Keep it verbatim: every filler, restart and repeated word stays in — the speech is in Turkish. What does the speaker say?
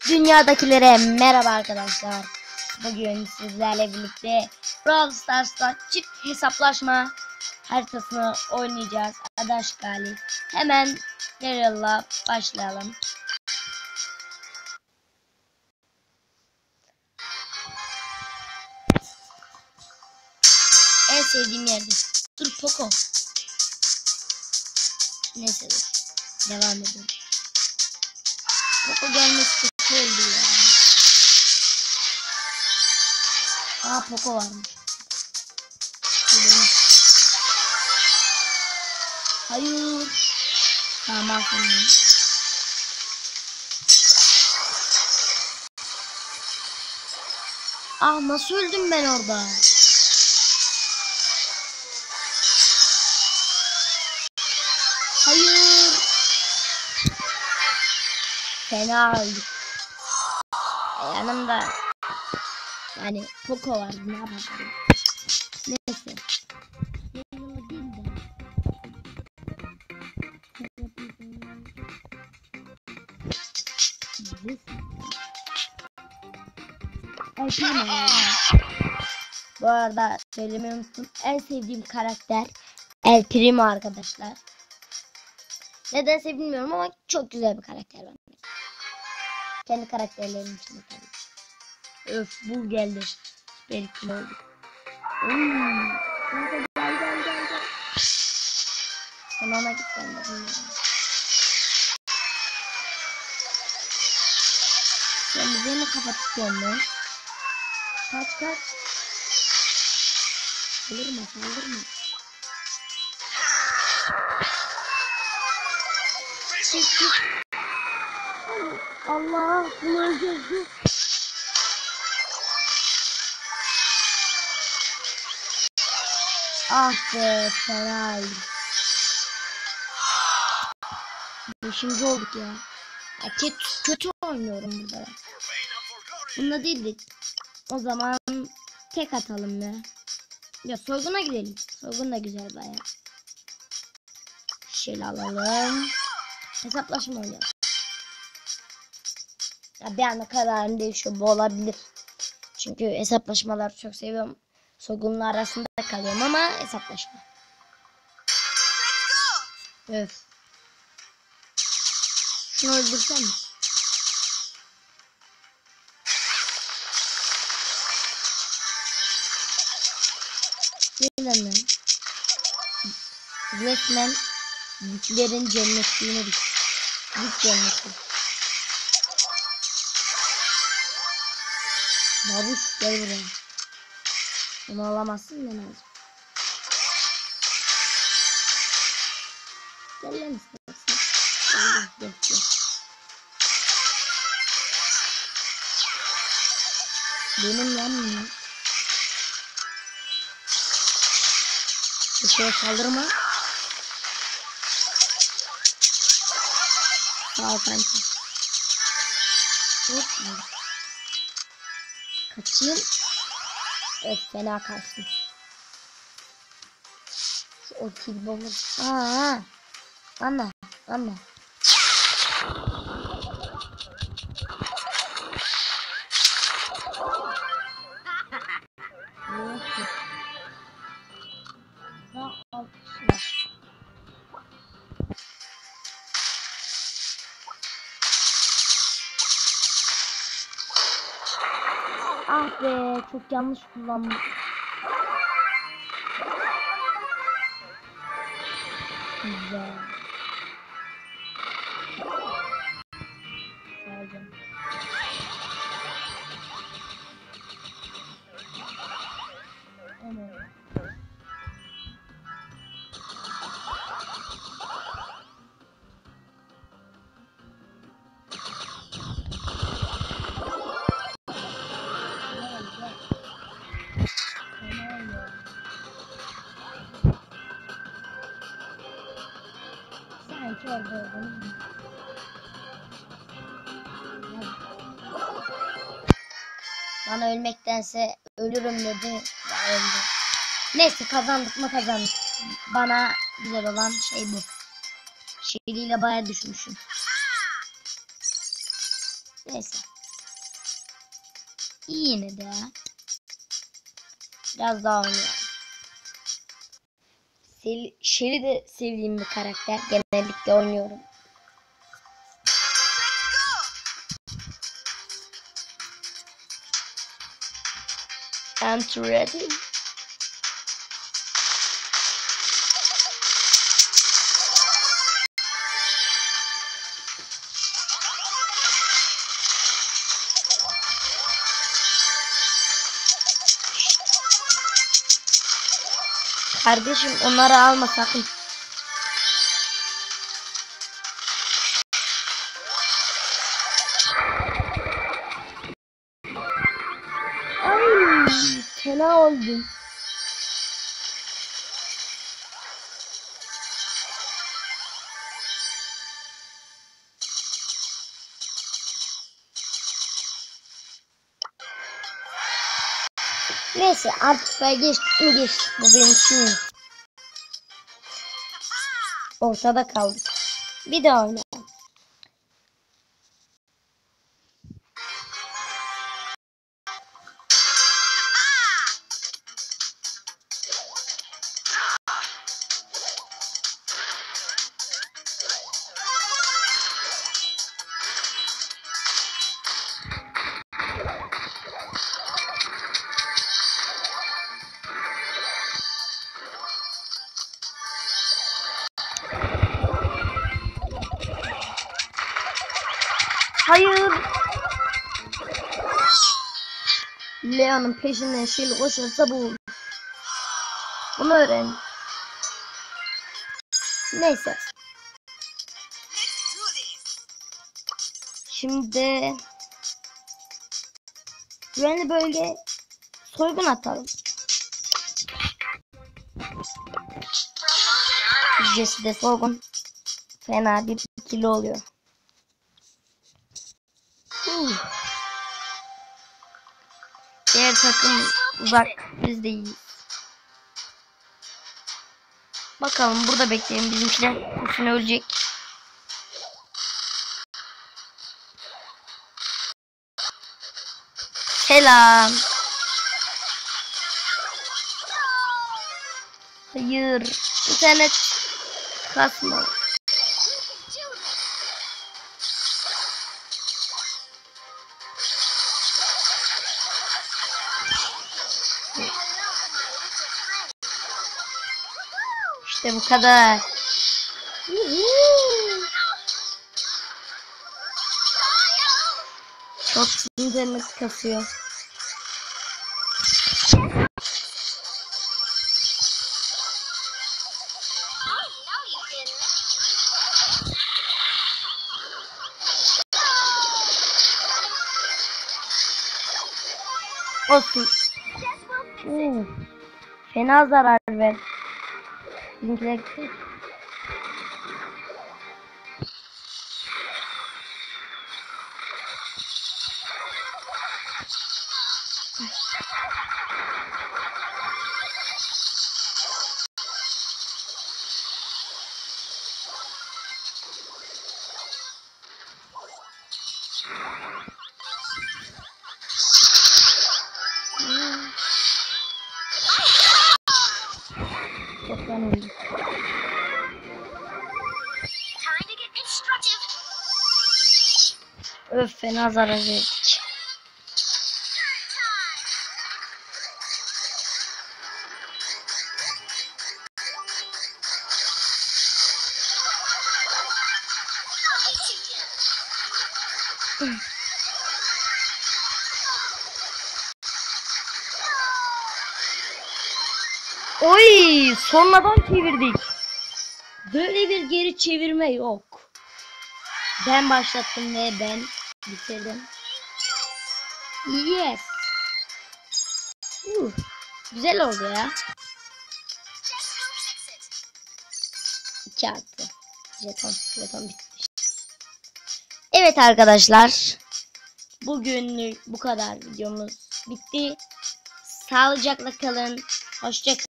Dünyadakilere merhaba arkadaşlar. Bugün sizlerle birlikte Brawl Stars'ta çift hesaplaşma haritasını oynayacağız. Adaş Galip. Hemen Daryl'la başlayalım. En sevdiğim yerde. Dur Poco. Neyse dur. Devam edelim. Poco gelmesi kötü oldu ya. Aa Poco varmış. Hayır. Tamam aferin. Ah nasıl öldüm ben orada? Hayır. Fena öldük. Yanımda yani Poco var, ne yapalım? Neyse. Yanımda değil de. Ay tamam. Bu arada söylemeyi unuttum. En sevdiğim karakter El Primo arkadaşlar. Nedense bilmiyorum ama çok güzel bir karakter bence. Kendi karakterlerim içinde tabii. Öf bu geldi. Belki ne oldu? Hmm. Gel gel gel gel. Sen ona git, ben de bilmiyorum. Sen bize mi kapatıyorsun lan? Kaç kaç. Saldırma saldırma. Allah bulacağız. Ah be fena. Beşinci olduk ya. Ya kötü, kötü oynuyorum burada. Bunda değildik. O zaman tek atalım ya. Ya soyguna gidelim. Soygun da güzel baya. Şöyle alalım. Hesaplaşma oynayalım. Ya bir anda kararım değişiyor. Bu olabilir. Çünkü hesaplaşmaları çok seviyorum. Soygunla arasında kalıyorum ama hesaplaşma. Öf. Şunu öldürsem mi? Resmen resmen yüklerin cennetliğine düştü. Yük cenneti. Babuş gel buraya. Bunu alamazsın ben alacağım. Gel lan istersen. Gel gel gel. Benim yanmıyor. Bir şeye saldırma. Sağ ol kanka. Hop. Kaçayım. Evet fena kaçtım. Şu orkid bomba. Aa. Anla. Anla. Ah be çok yanlış kullandım. Güzel. Aldım. Evet. Sanki orada olduğunu. Bana ölmektense ölürüm dedi. Ya öldü. Neyse kazandık mı kazandık. Bana güzel olan şey bu. Şeyliyle bayağı düşmüşüm. Neyse. İyi yine de ya. Biraz daha oynayalım. Shelly de sevdiğim bir karakter. Genellikle oynuyorum. I'm ready. Kardeşim onları alma sakın. Ay, fena oldum. Neyse artık ben geçtik mi geçtik, bu benim için. Ortada kaldık. Bir daha oynayalım. Hayır. Leon'un peşinden Shelly koşarsa bu olur. Bunu öğren. Neyse. Şimdi güvenli bölge soygun atalım. Jesse de soygun. Fena bir ikili oluyor. Hmm. Diğer takım uzak, biz de iyiyiz. Bakalım burada bekleyelim, bizimkiler kurşuna ölecek. Selam. Hayır, internet kasma. İşte bu kadar. Çok internet kasıyor. Olsun. Oo. Fena zarar ver. Bizimkiler gitti. Çoktan oldu. Öf, fena zarar verdik. Oy, sonradan çevirdik. Böyle bir geri çevirme yok. Ben başlattım ve ben bitirdim. Yes. Uh, güzel oldu ya. iki artı. Jeton, jeton bitmiş. Evet arkadaşlar. Bugünlük bu kadar, videomuz bitti. Sağlıcakla kalın. Hoşça kalın.